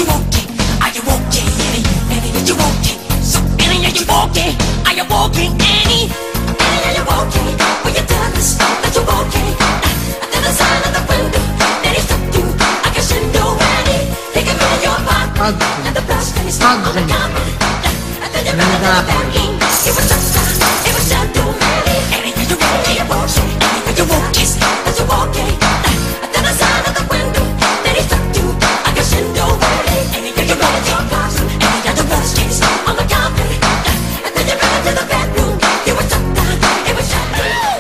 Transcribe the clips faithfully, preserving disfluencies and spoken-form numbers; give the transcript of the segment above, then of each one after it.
you walking? Are you walking, Annie? Annie, are you walking? So Annie, are you walking? Are you walking, Annie? Annie, are you walking? Will you tell us that you're walking? Under the sign of the window, that is up to I can send no Annie. They can feel your heart and the blood stains on the carpet. And then you run into the banking. It was just it was just too many. Annie, are you walking? Are you walking? Annie, are you walking? That you're walking? Under the sign of the window, that is up to I can send no Annie. Annie, are you walking? Your blossom, Annie, are the blood stains on the carpet. And then you run into the bedroom. You were shut down. It was shut down.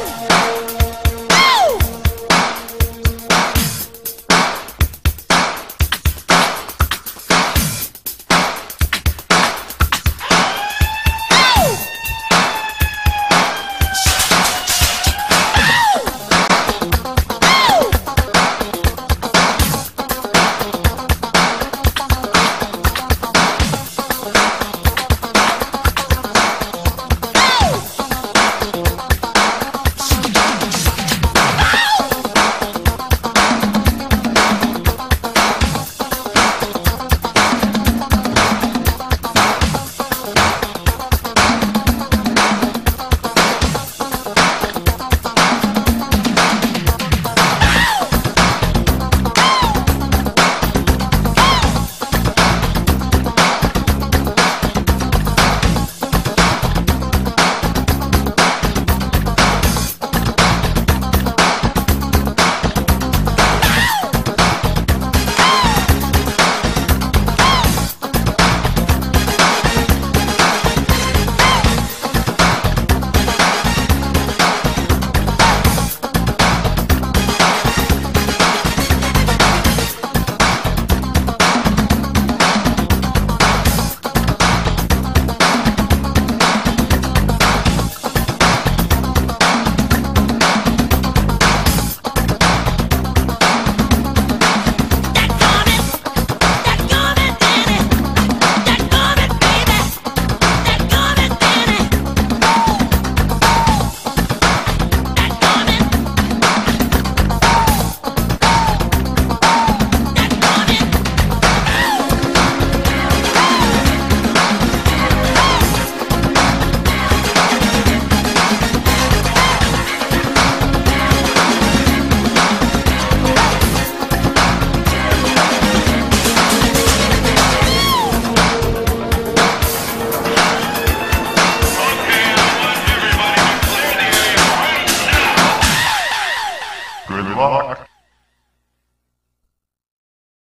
Good luck.